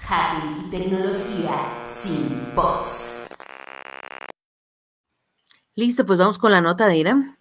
Hacking y tecnología sin bots. Listo, pues vamos con la nota de Iram.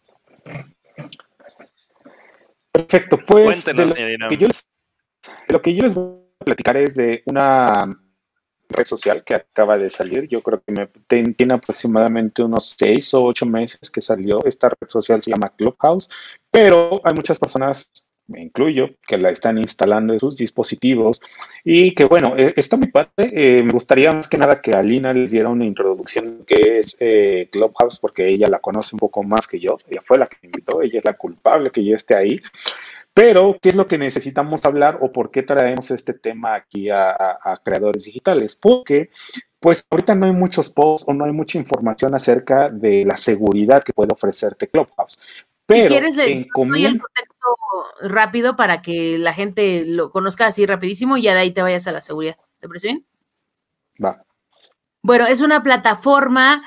Perfecto, pues Cuéntenos, señor Iram. lo que yo les voy a platicar es de una red social que acaba de salir. Yo creo que tiene aproximadamente unos 6 o 8 meses que salió. Esta red social se llama Clubhouse, pero hay muchas personas, me incluyo, que la están instalando en sus dispositivos y que bueno, está muy padre. Me gustaría más que nada que Alina les diera una introducción de qué es Clubhouse, porque ella la conoce un poco más que yo. Ella fue la que me invitó, ella es la culpable que yo esté ahí. Pero, ¿qué es lo que necesitamos hablar o por qué traemos este tema aquí a creadores digitales? Porque, pues, ahorita no hay muchos posts o no hay mucha información acerca de la seguridad que puede ofrecerte Clubhouse. Pero, si quieres, el contexto rápido para que la gente lo conozca así rapidísimo y ya de ahí te vayas a la seguridad. ¿Te parece bien? Va. Bueno, es una plataforma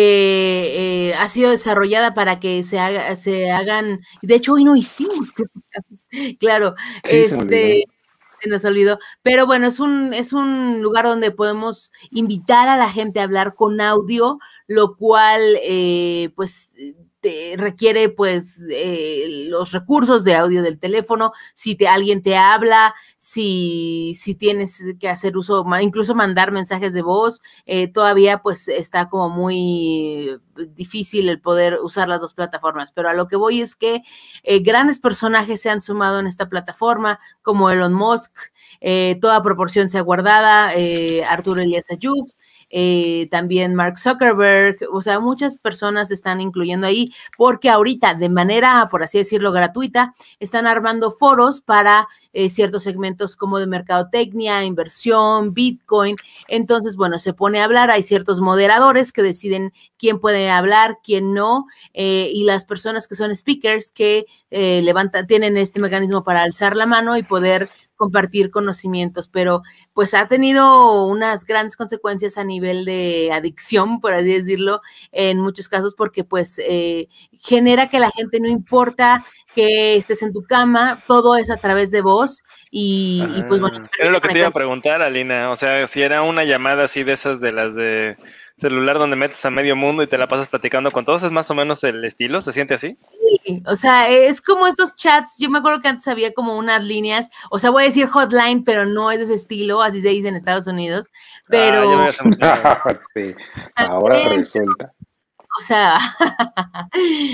que ha sido desarrollada para que se hagan, de hecho hoy no hicimos, claro, Sí, se nos olvidó, pero bueno, es un lugar donde podemos invitar a la gente a hablar con audio, lo cual pues requiere pues los recursos de audio del teléfono, si alguien te habla, si tienes que hacer uso, incluso mandar mensajes de voz, todavía pues está como muy difícil el poder usar las dos plataformas, pero a lo que voy es que grandes personajes se han sumado en esta plataforma, como Elon Musk, toda proporción sea guardada, Arturo Elías Ayub, también Mark Zuckerberg, o sea, muchas personas se están incluyendo ahí porque ahorita de manera, por así decirlo, gratuita, están armando foros para ciertos segmentos como de mercadotecnia, inversión, Bitcoin. Entonces, bueno, se pone a hablar, hay ciertos moderadores que deciden quién puede hablar, quién no, y las personas que son speakers que tienen este mecanismo para alzar la mano y poder compartir conocimientos, pero pues ha tenido unas grandes consecuencias a nivel de adicción, por así decirlo, en muchos casos, porque pues genera que la gente, no importa que estés en tu cama, todo es a través de voz y pues bueno. Era lo que te iba a preguntar, Alina, o sea, si era una llamada así de esas de las de celular donde metes a medio mundo y te la pasas platicando con todos, ¿es más o menos el estilo? ¿Se siente así? Sí, o sea, es como estos chats, yo me acuerdo que antes había como unas líneas, o sea, voy a decir hotline, pero no es de ese estilo, así se dice en Estados Unidos, pero... sí, ahora resulta. O sea, a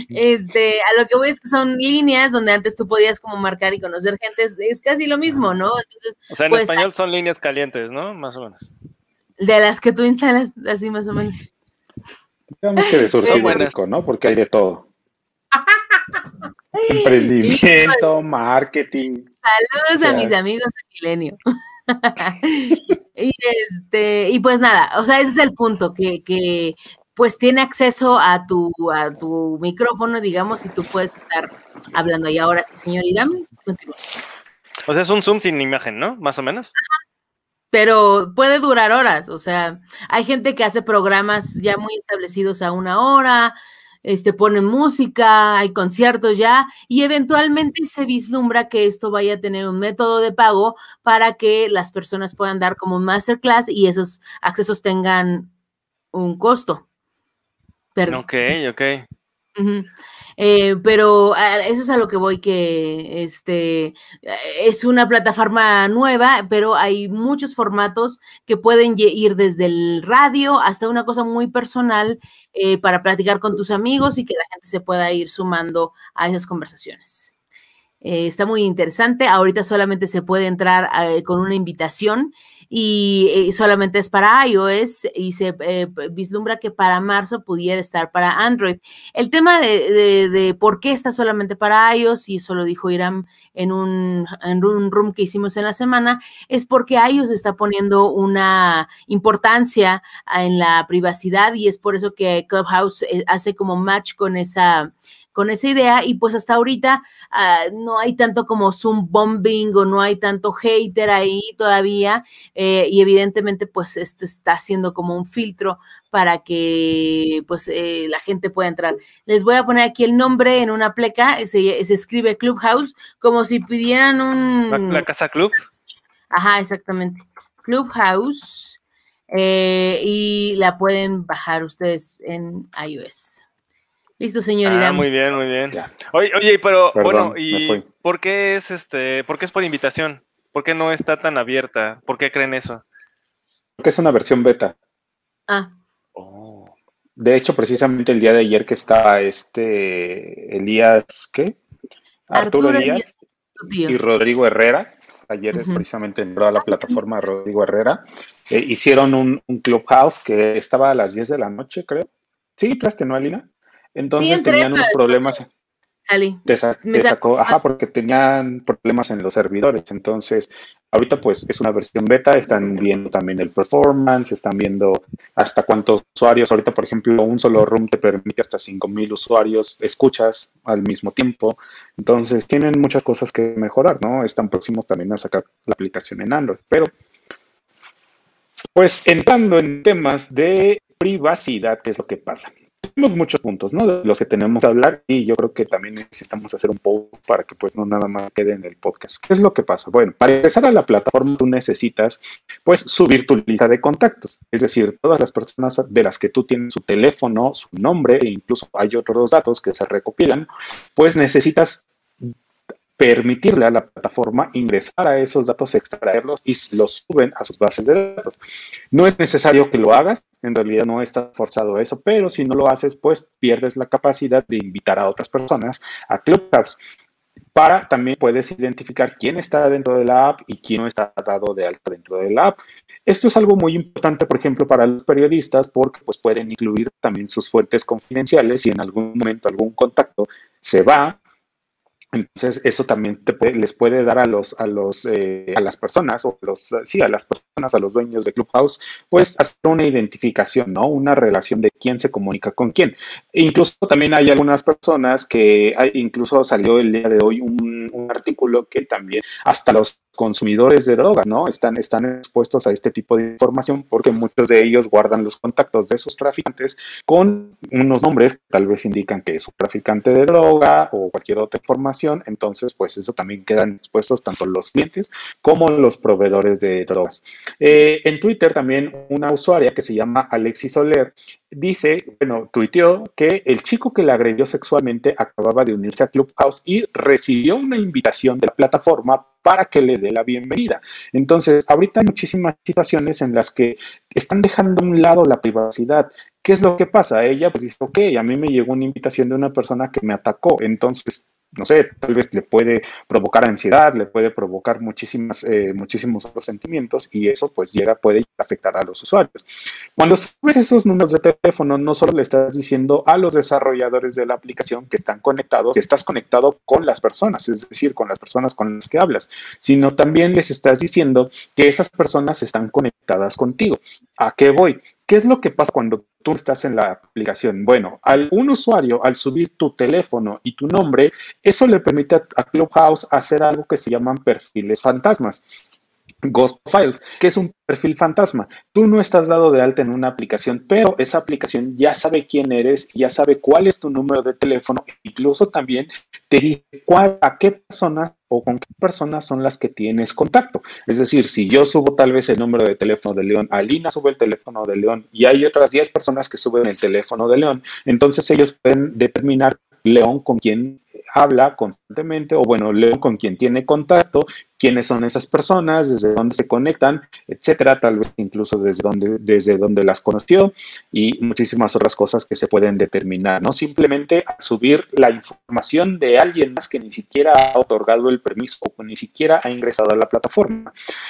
lo que voy es que son líneas donde antes tú podías como marcar y conocer gente, es casi lo mismo, ¿no? Entonces, o sea, en pues, español son líneas calientes, ¿no? Más o menos. De las que tú instalas, así más o menos. Digamos que de surcido rico, ¿no? Porque hay de todo. Emprendimiento, marketing. Saludos a mis amigos de Milenio. Y pues nada, o sea, ese es el punto, que pues tiene acceso a tu micrófono, digamos, y tú puedes estar hablando. Y ahora sí, señor Iram, continúa. O sea, es un Zoom sin imagen, ¿no? Más o menos. Pero puede durar horas, o sea, hay gente que hace programas ya muy establecidos a 1 hora, ponen música, hay conciertos ya, y eventualmente se vislumbra que esto vaya a tener un método de pago para que las personas puedan dar como un masterclass y esos accesos tengan un costo. Ok. Pero eso es a lo que voy, que es una plataforma nueva, pero hay muchos formatos que pueden ir desde el radio hasta una cosa muy personal para platicar con tus amigos y que la gente se pueda ir sumando a esas conversaciones. Está muy interesante. Ahorita solamente se puede entrar con una invitación y solamente es para iOS y se vislumbra que para marzo pudiera estar para Android. El tema de por qué está solamente para iOS, y eso lo dijo Iram en un room que hicimos en la semana, es porque iOS está poniendo una importancia en la privacidad y es por eso que Clubhouse hace como match con esa idea, y pues hasta ahorita no hay tanto como Zoom bombing o no hay tanto hater ahí todavía, y evidentemente pues esto está haciendo como un filtro para que pues la gente pueda entrar. Les voy a poner aquí el nombre en una pleca, se escribe Clubhouse, como si pidieran ¿La casa club? Ajá, exactamente. Clubhouse, y la pueden bajar ustedes en iOS. Listo, señor Irán. Muy bien, muy bien. Ya. Oye, pero Perdón, bueno, me ¿y fui. por qué es por invitación? ¿Por qué no está tan abierta? ¿Por qué creen eso? Porque es una versión beta. Ah, De hecho, precisamente el día de ayer que estaba Elías, ¿qué? Arturo Arturo Elías tu tío. y Rodrigo Herrera. Ayer Ujú. precisamente entró a la plataforma Rodrigo Herrera. Hicieron un Clubhouse que estaba a las 10 de la noche, creo. Sí, entraste, ¿no, Alina? Entonces entré, tenían unos pero problemas. salí. Te sacó, ajá, porque tenían problemas en los servidores. Entonces, ahorita pues es una versión beta, están viendo también el performance, están viendo hasta cuántos usuarios. Ahorita, por ejemplo, un solo room te permite hasta 5,000 usuarios, escuchas al mismo tiempo. Entonces, tienen muchas cosas que mejorar, ¿no? Están próximos también a sacar la aplicación en Android. Pero, pues, entrando en temas de privacidad, ¿qué es lo que pasa? Tenemos muchos puntos, ¿no? De los que tenemos que hablar y yo creo que también necesitamos hacer un post para que pues no nada más quede en el podcast. ¿Qué es lo que pasa? Bueno, para ingresar a la plataforma tú necesitas pues subir tu lista de contactos, es decir, todas las personas de las que tú tienes su teléfono, su nombre e incluso hay otros datos que se recopilan, pues necesitas permitirle a la plataforma ingresar a esos datos, extraerlos y los suben a sus bases de datos. No es necesario que lo hagas, en realidad no está forzado eso, pero si no lo haces, pues pierdes la capacidad de invitar a otras personas a Clubhouse. Para también puedes identificar quién está dentro de la app y quién no está dado de alta dentro de la app. Esto es algo muy importante, por ejemplo, para los periodistas porque pues, pueden incluir también sus fuentes confidenciales y en algún momento algún contacto se va. Entonces, eso también les puede dar a las personas, a las personas, a los dueños de Clubhouse, pues hacer una identificación, ¿no? Una relación de quién se comunica con quién. E incluso también hay algunas personas incluso salió el día de hoy un artículo que también hasta los consumidores de drogas, ¿no? Están expuestos a este tipo de información porque muchos de ellos guardan los contactos de sus traficantes con unos nombres que tal vez indican que es un traficante de droga o cualquier otra información. Entonces, pues eso también quedan expuestos tanto los clientes como los proveedores de drogas. En Twitter también una usuaria que se llama Alexis Soler tuiteó que el chico que la agredió sexualmente acababa de unirse a Clubhouse y recibió una invitación de la plataforma para que le dé la bienvenida. Entonces, ahorita hay muchísimas situaciones en las que están dejando a un lado la privacidad. ¿Qué es lo que pasa? Ella pues dice, ok, a mí me llegó una invitación de una persona que me atacó, entonces, no sé, tal vez le puede provocar ansiedad, le puede provocar muchísimos otros sentimientos y eso pues puede afectar a los usuarios. Cuando subes esos números de teléfono, no solo le estás diciendo a los desarrolladores de la aplicación que están conectados, que estás conectado con las personas, es decir, con las personas con las que hablas, sino también les estás diciendo que esas personas están conectadas contigo. ¿A qué voy? ¿Qué es lo que pasa cuando tú estás en la aplicación? Bueno, un usuario, al subir tu teléfono y tu nombre, eso le permite a Clubhouse hacer algo que se llaman perfiles fantasmas. Ghost Files, que es un perfil fantasma. Tú no estás dado de alta en una aplicación, pero esa aplicación ya sabe quién eres, ya sabe cuál es tu número de teléfono, incluso también te dice a qué personas o con qué personas son las que tienes contacto. Es decir, si yo subo tal vez el número de teléfono de León, Alina sube el teléfono de León y hay otras 10 personas que suben el teléfono de León, entonces ellos pueden determinar León con quién habla constantemente o bueno, León con quien tiene contacto, quiénes son esas personas, desde dónde se conectan, etcétera, tal vez incluso desde dónde las conoció y muchísimas otras cosas que se pueden determinar, ¿no? Simplemente subir la información de alguien más que ni siquiera ha otorgado el permiso o ni siquiera ha ingresado a la plataforma.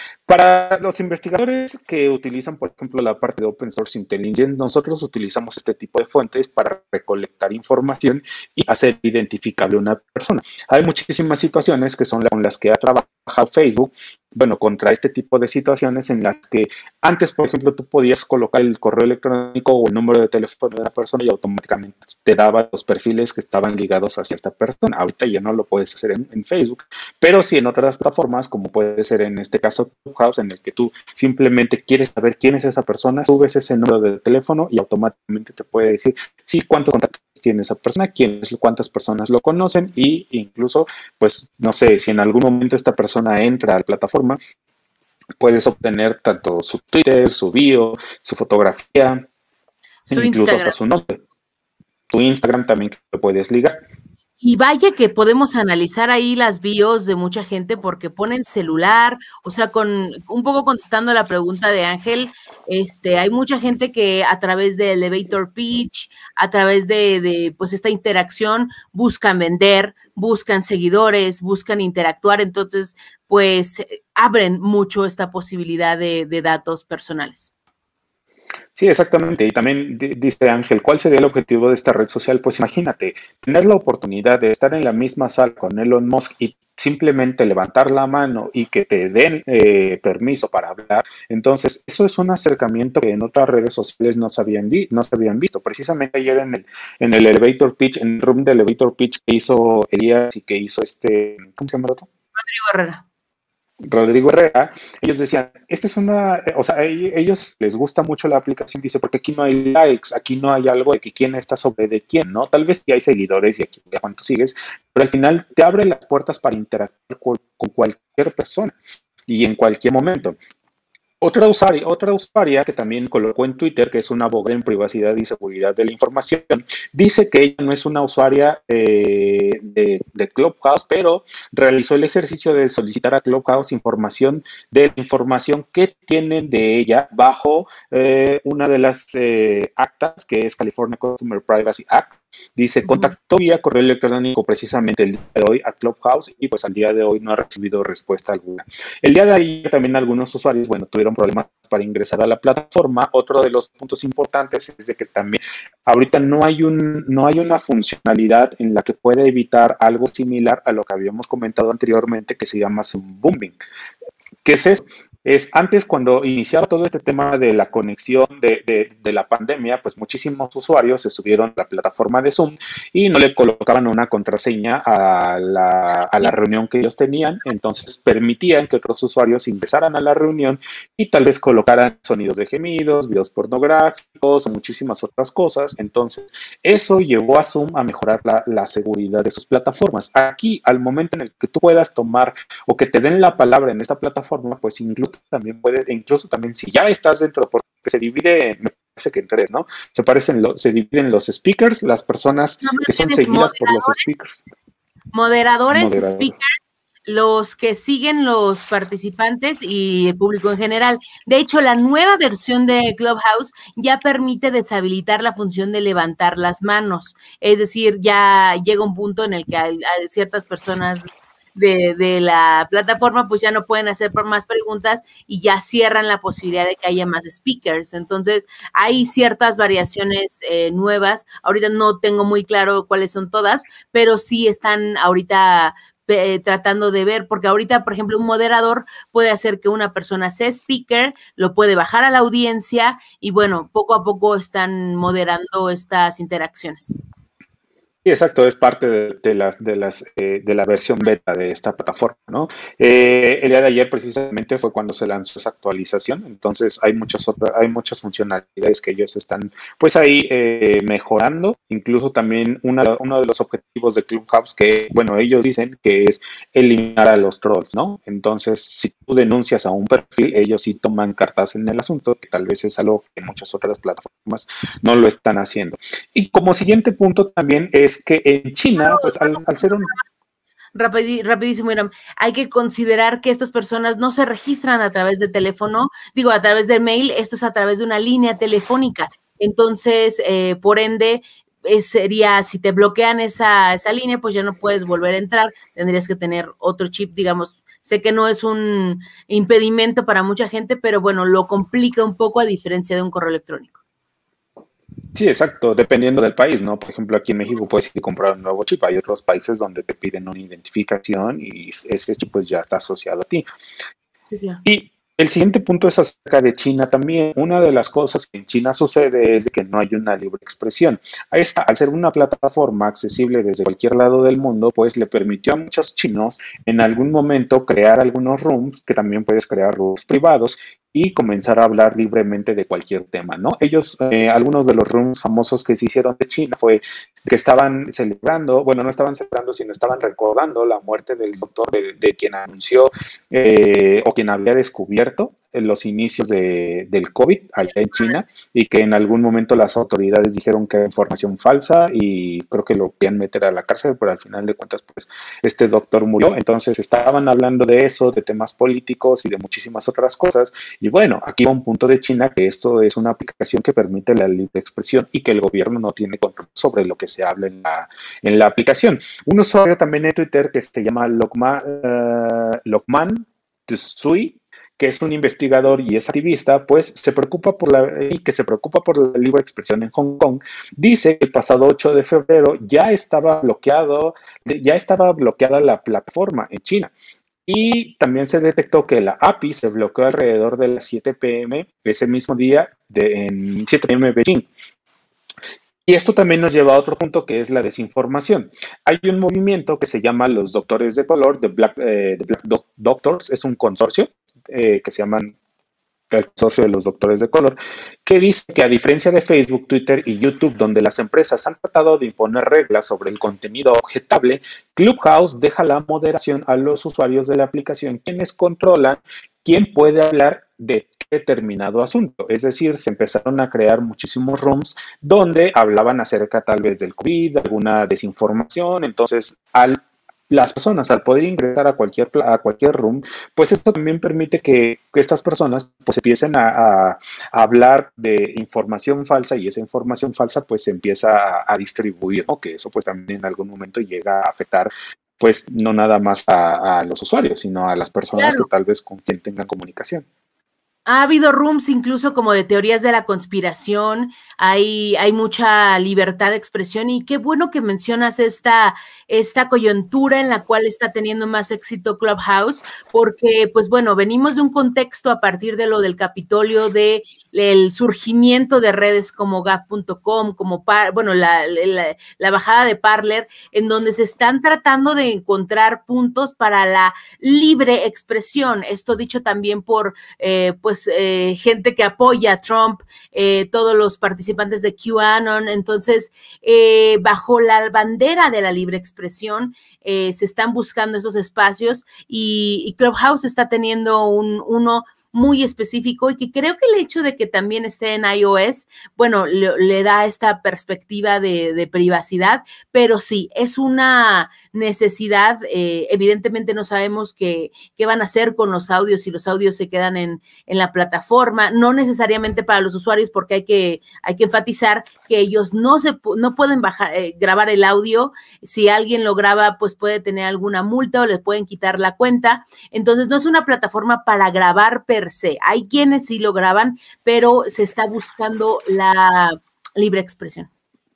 Para los investigadores que utilizan, por ejemplo, la parte de Open Source Intelligence, nosotros utilizamos este tipo de fuentes para recolectar información y hacer identificable una persona. Hay muchísimas situaciones que son con las que ha trabajado Facebook, bueno, contra este tipo de situaciones en las que antes, por ejemplo, tú podías colocar el correo electrónico o el número de teléfono de una persona y automáticamente te daba los perfiles que estaban ligados hacia esta persona. Ahorita ya no lo puedes hacer en Facebook, pero sí en otras plataformas, como puede ser en este caso Clubhouse, en el que tú simplemente quieres saber quién es esa persona, subes ese número de teléfono y automáticamente te puede decir, sí, cuántos contactos tiene esa persona, cuántas personas lo conocen y incluso, pues, no sé, si en algún momento esta persona entra a la plataforma, Puedes obtener tanto su Twitter, su bio, su fotografía, Su incluso hasta Instagram. su nombre. Tu Instagram también que lo puedes ligar. Y vaya que podemos analizar ahí las bios de mucha gente porque ponen celular, o sea, con un poco contestando la pregunta de Ángel, hay mucha gente que a través de elevator pitch, a través de pues esta interacción, buscan vender, buscan seguidores, buscan interactuar, entonces, pues abren mucho esta posibilidad de datos personales. Sí, exactamente. Y también dice Ángel, ¿cuál sería el objetivo de esta red social? Pues imagínate, tener la oportunidad de estar en la misma sala con Elon Musk y simplemente levantar la mano y que te den permiso para hablar. Entonces, eso es un acercamiento que en otras redes sociales no se habían visto. Precisamente ayer en el elevator pitch, en el room de elevator pitch que hizo Elías y que hizo ¿cómo se llama el otro? Rodrigo Herrera. Rodrigo Herrera, ellos decían, esta es o sea, a ellos les gusta mucho la aplicación, dice, porque aquí no hay likes, aquí no hay algo de que quién está sobre de quién, ¿no? Tal vez sí hay seguidores y aquí ya cuánto sigues, pero al final te abre las puertas para interactuar con cualquier persona y en cualquier momento. Otra usuaria que también colocó en Twitter, que es una abogada en privacidad y seguridad de la información, dice que ella no es una usuaria de Clubhouse, pero realizó el ejercicio de solicitar a Clubhouse información de la información que tienen de ella bajo una de las actas, que es California Consumer Privacy Act. Dice, contactó vía correo electrónico precisamente el día de hoy a Clubhouse y pues al día de hoy no ha recibido respuesta alguna. El día de ayer también algunos usuarios, bueno, tuvieron problemas para ingresar a la plataforma. Otro de los puntos importantes es de que también ahorita no hay una funcionalidad en la que pueda evitar algo similar a lo que habíamos comentado anteriormente que se llama Zoom Booming. ¿Qué es eso? Es antes, cuando iniciaba todo este tema de la conexión de la pandemia, pues muchísimos usuarios se subieron a la plataforma de Zoom y no le colocaban una contraseña a la reunión que ellos tenían, entonces permitían que otros usuarios ingresaran a la reunión y tal vez colocaran sonidos de gemidos, videos pornográficos o muchísimas otras cosas. Entonces, eso llevó a Zoom a mejorar la seguridad de sus plataformas. Aquí, al momento en el que tú puedas tomar o que te den la palabra en esta plataforma, pues incluso también si ya estás dentro, porque se divide, me parece que en tres, ¿no? Se dividen los speakers, las personas que son seguidas por los speakers. Moderadores, speakers, los que siguen los participantes y el público en general. De hecho, la nueva versión de Clubhouse ya permite deshabilitar la función de levantar las manos. Es decir, ya llega un punto en el que hay ciertas personas de la plataforma pues ya no pueden hacer más preguntas y ya cierran la posibilidad de que haya más speakers. Entonces hay ciertas variaciones nuevas. Ahorita no tengo muy claro cuáles son todas, pero sí están ahorita tratando de ver, porque ahorita, por ejemplo, un moderador puede hacer que una persona sea speaker, lo puede bajar a la audiencia y bueno, poco a poco están moderando estas interacciones. Sí, exacto, es parte de la versión beta de esta plataforma, ¿no? El día de ayer precisamente fue cuando se lanzó esa actualización, entonces hay muchas funcionalidades que ellos están pues ahí mejorando, incluso también uno de los objetivos de Clubhouse que, bueno, ellos dicen que es eliminar a los trolls, ¿no? Entonces, si tú denuncias a un perfil, ellos sí toman cartas en el asunto, que tal vez es algo que muchas otras plataformas no lo están haciendo. Y como siguiente punto también es que en China, pues al ser un... Rapidísimo, Iram. Hay que considerar que estas personas no se registran a través de teléfono, a través del mail, esto es a través de una línea telefónica. Entonces, por ende, sería, si te bloquean esa línea, pues ya no puedes volver a entrar, tendrías que tener otro chip, digamos. Sé que no es un impedimento para mucha gente, pero bueno, lo complica un poco a diferencia de un correo electrónico. Sí, exacto, dependiendo del país, ¿no? Por ejemplo, aquí en México puedes ir a comprar un nuevo chip. Hay otros países donde te piden una identificación y ese chip pues ya está asociado a ti. Sí, sí. Y el siguiente punto es acerca de China también. Una de las cosas que en China sucede es de que no hay una libre expresión. Al ser una plataforma accesible desde cualquier lado del mundo, pues le permitió a muchos chinos en algún momento crear algunos rooms, que también puedes crear rooms privados, y comenzar a hablar libremente de cualquier tema, ¿no? Ellos, algunos de los rooms famosos que se hicieron de China fue que estaban celebrando, bueno, no estaban celebrando, sino estaban recordando la muerte del doctor de quien anunció o quien había descubierto en los inicios del COVID allá en China, y que en algún momento las autoridades dijeron que era información falsa y creo que lo querían meter a la cárcel, pero al final de cuentas, pues, este doctor murió. Entonces estaban hablando de eso, de temas políticos y de muchísimas otras cosas. Y bueno, aquí va un punto de China, que esto es una aplicación que permite la libre expresión y que el gobierno no tiene control sobre lo que se habla en la aplicación. Un usuario también de Twitter que se llama Lokman Tsui, que es un investigador y es activista, pues se preocupa por la libre expresión en Hong Kong. Dice que el pasado 8 de febrero ya estaba bloqueada la plataforma en China. Y también se detectó que la API se bloqueó alrededor de las 7 p.m. ese mismo día, en 7 p.m. Beijing. Y esto también nos lleva a otro punto, que es la desinformación. Hay un movimiento que se llama los Doctores de Color, The Black Doctors, es un consorcio que se llaman el consorcio de los doctores de color, que dice que a diferencia de Facebook, Twitter y YouTube, donde las empresas han tratado de imponer reglas sobre el contenido objetable, Clubhouse deja la moderación a los usuarios de la aplicación, quienes controlan quién puede hablar de determinado asunto. Es decir, se empezaron a crear muchísimos rooms donde hablaban acerca tal vez del COVID, alguna desinformación. Entonces, las personas, al poder ingresar a cualquier room, pues esto también permite que estas personas pues empiecen a hablar de información falsa, y esa información falsa pues se empieza a distribuir, ¿no? Que eso pues también en algún momento llega a afectar pues no nada más a los usuarios, sino a las personas, claro, que tal vez con quien tengan comunicación. Ha habido rooms incluso como de teorías de la conspiración, hay mucha libertad de expresión, y qué bueno que mencionas esta coyuntura en la cual está teniendo más éxito Clubhouse, porque pues bueno, venimos de un contexto a partir de lo del Capitolio, del surgimiento de redes como gab.com, como la bajada de Parler, en donde se están tratando de encontrar puntos para la libre expresión. Esto dicho también por gente que apoya a Trump, todos los participantes de QAnon. Entonces, bajo la bandera de la libre expresión, se están buscando esos espacios, y Clubhouse está teniendo uno muy específico, y que creo que el hecho de que también esté en iOS, bueno, le da esta perspectiva de privacidad, pero sí, es una necesidad. Evidentemente no sabemos qué van a hacer con los audios, si los audios se quedan en la plataforma, no necesariamente para los usuarios, porque hay que enfatizar que ellos no pueden grabar el audio. Si alguien lo graba, pues puede tener alguna multa o le pueden quitar la cuenta. Entonces no es una plataforma para grabar per se. Hay quienes sí lo graban, pero se está buscando la libre expresión.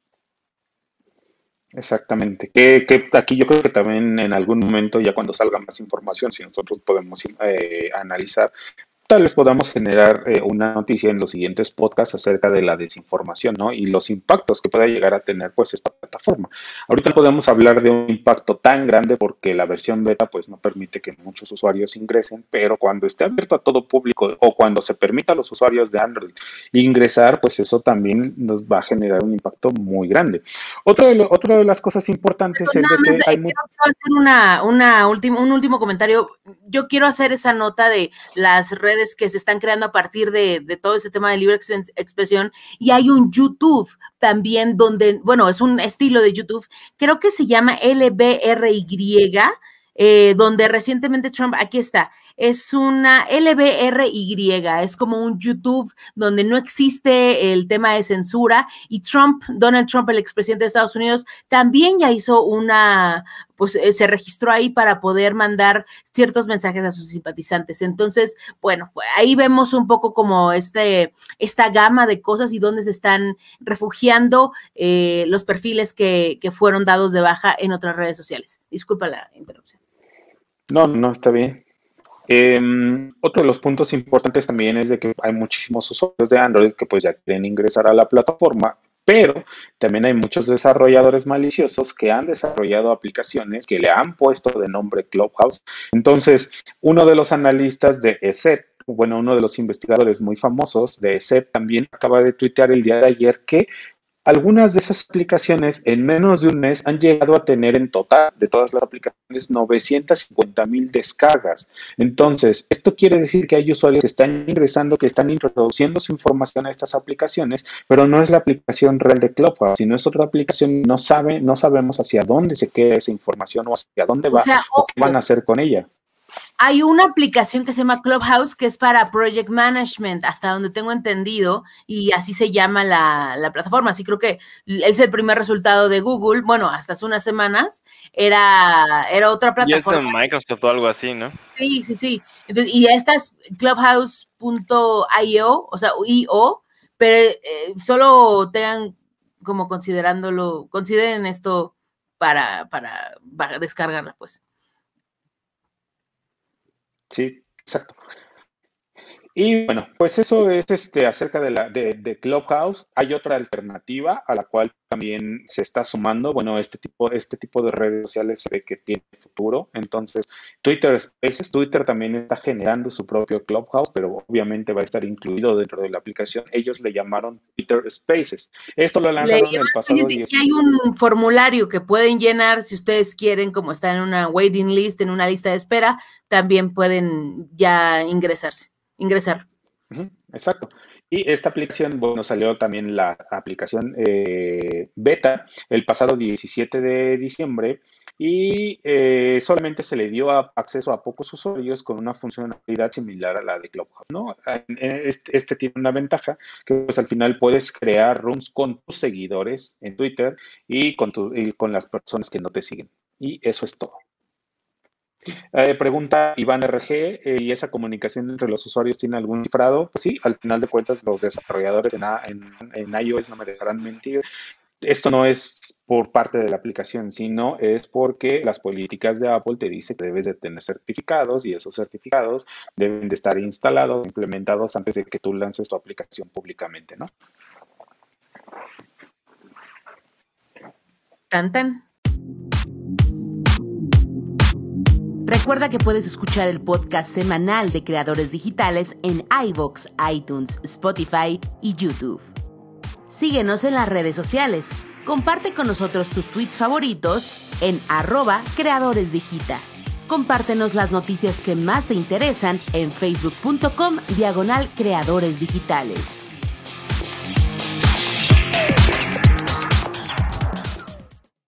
Exactamente. Que aquí yo creo que también en algún momento, ya cuando salga más información, si nosotros podemos analizar, tal vez podamos generar una noticia en los siguientes podcasts acerca de la desinformación, ¿no? Y los impactos que pueda llegar a tener pues esta plataforma. Ahorita no podemos hablar de un impacto tan grande porque la versión beta pues no permite que muchos usuarios ingresen, pero cuando esté abierto a todo público, o cuando se permita a los usuarios de Android ingresar, pues eso también nos va a generar un impacto muy grande. Otra de las cosas importantes es de que hay quiero hacer un último comentario. Yo quiero hacer esa nota de las redes que se están creando a partir de todo ese tema de libre expresión, y hay un YouTube también donde, bueno, es un estilo de YouTube, creo que se llama LBRY, donde recientemente Trump, aquí está, es una LBRY, es como un YouTube donde no existe el tema de censura, y Donald Trump, el expresidente de Estados Unidos, también ya hizo se registró ahí para poder mandar ciertos mensajes a sus simpatizantes. Entonces, bueno, ahí vemos un poco como esta gama de cosas y dónde se están refugiando los perfiles que fueron dados de baja en otras redes sociales. Disculpa la interrupción. No, está bien. Otro de los puntos importantes también es de que hay muchísimos usuarios de Android que pues ya quieren ingresar a la plataforma, pero también hay muchos desarrolladores maliciosos que han desarrollado aplicaciones que le han puesto de nombre Clubhouse. Entonces, uno de los analistas de ESET bueno, uno de los investigadores muy famosos de SEP también acaba de tuitear el día de ayer que algunas de esas aplicaciones en menos de un mes han llegado a tener en total de todas las aplicaciones 950,000 descargas. Entonces, esto quiere decir que hay usuarios que están ingresando, que están introduciendo su información a estas aplicaciones, pero no es la aplicación real de Clubhouse, sino es otra aplicación. No sabemos hacia dónde se queda esa información o hacia dónde va o qué van a hacer con ella. Hay una aplicación que se llama Clubhouse que es para Project Management, hasta donde tengo entendido, y así se llama la plataforma. Así creo que es el primer resultado de Google. Bueno, hasta hace unas semanas era otra plataforma. Y es de Microsoft o algo así, ¿no? Sí. Entonces, y esta es Clubhouse.io, o sea, IO, pero solo tengan como consideren esto para descargarla, pues. Sí, exacto. Y bueno, pues eso es acerca de Clubhouse. Hay otra alternativa a la cual también se está sumando. Bueno, este tipo de redes sociales se ve que tiene futuro. Entonces, Twitter Spaces, Twitter también está generando su propio Clubhouse, pero obviamente va a estar incluido dentro de la aplicación. Ellos le llamaron Twitter Spaces. Esto lo lanzaron el pasado 10. Y hay un formulario que pueden llenar si ustedes quieren, como están en una waiting list, en una lista de espera, también pueden ya ingresar. Exacto. Y esta aplicación, bueno, salió también la aplicación beta el pasado 17 de diciembre y solamente se le dio acceso a pocos usuarios con una funcionalidad similar a la de Clubhouse, ¿no? Este tiene una ventaja que pues al final puedes crear rooms con tus seguidores en Twitter y con las personas que no te siguen. Y eso es todo. Pregunta Iván RG, ¿y esa comunicación entre los usuarios tiene algún cifrado? Pues sí, al final de cuentas los desarrolladores en iOS no me dejarán mentir. Esto no es por parte de la aplicación, sino es porque las políticas de Apple te dicen que debes de tener certificados y esos certificados deben de estar instalados, implementados antes de que tú lances tu aplicación públicamente, ¿no? Tan. Recuerda que puedes escuchar el podcast semanal de Creadores Digitales en iVoox, iTunes, Spotify y YouTube. Síguenos en las redes sociales. Comparte con nosotros tus tweets favoritos en @creadoresdigita. Compártenos las noticias que más te interesan en facebook.com/creadoresdigitales.